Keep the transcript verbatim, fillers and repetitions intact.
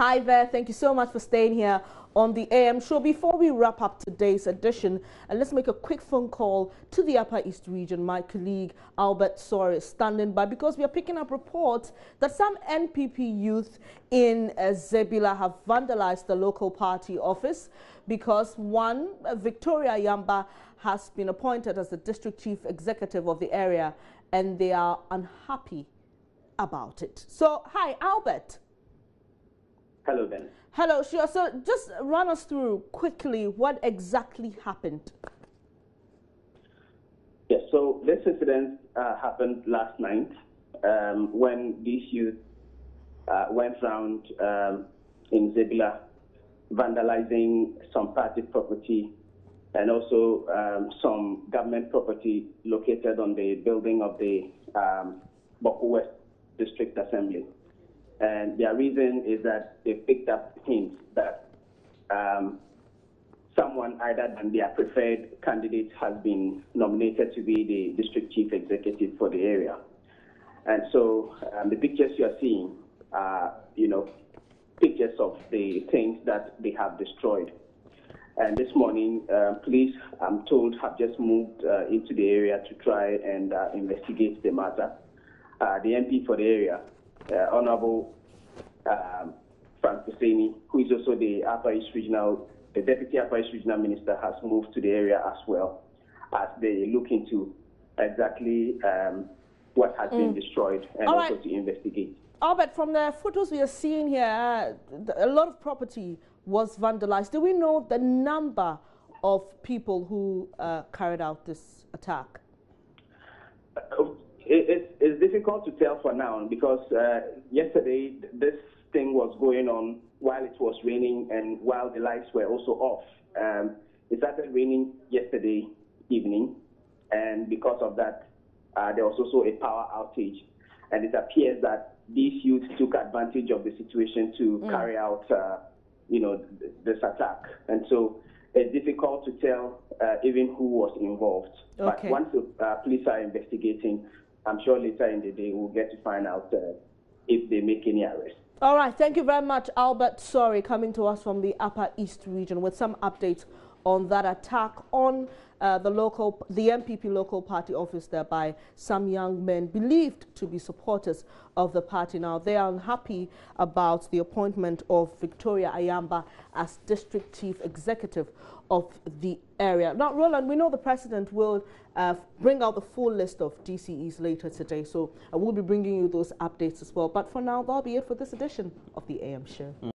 Hi there. Thank you so much for staying here on the A M show. Before we wrap up today's edition, and let's make a quick phone call to the Upper East region. My colleague Albert Sor is standing by because we are picking up reports that some N P P youth in uh, Zebilla have vandalized the local party office because one, uh, Victoria Yamba, has been appointed as the district chief executive of the area, and they are unhappy about it. So, hi, Albert. Hello, Ben. Hello, sure. So just run us through quickly what exactly happened. Yes, so this incident uh, happened last night um, when these youth uh, went round um, in Zebilla vandalizing some party property and also um, some government property located on the building of the um, Boko West District Assembly. And their reason is that they picked up hints that um, someone other than their preferred candidate has been nominated to be the district chief executive for the area. And so um, the pictures you are seeing are, you know, pictures of the things that they have destroyed. And this morning, uh, police, I'm told, have just moved uh, into the area to try and uh, investigate the matter. Uh, the M P for the area, Uh, Honorable um, Frank Husseini, who is also the Upper East Regional, the Deputy Upper East Regional Minister, has moved to the area as well as they look into exactly um, what has mm. been destroyed and All also right. to investigate. Albert, from the photos we are seeing here, uh, a lot of property was vandalized. Do we know the number of people who uh, carried out this attack? Uh, It, it's, it's difficult to tell for now because uh, yesterday this thing was going on while it was raining and while the lights were also off. Um, it started raining yesterday evening, and because of that, uh, there was also a power outage. And it appears that these youths took advantage of the situation to mm. carry out, uh, you know, th this attack. And so it's difficult to tell uh, even who was involved. Okay. But once the uh, police are investigating, I'm sure later in the day we'll get to find out uh, if they make any arrests. All right. Thank you very much, Albert Sori, coming to us from the Upper East region with some updates on that attack on uh, the local, the N P P local party office there by some young men believed to be supporters of the party. Now, they are unhappy about the appointment of Victoria Ayamba as district chief executive of the area. Now, Roland, we know the president will uh, bring out the full list of D C Es later today, so I will be bringing you those updates as well. But for now, that'll be it for this edition of the A M show. Mm.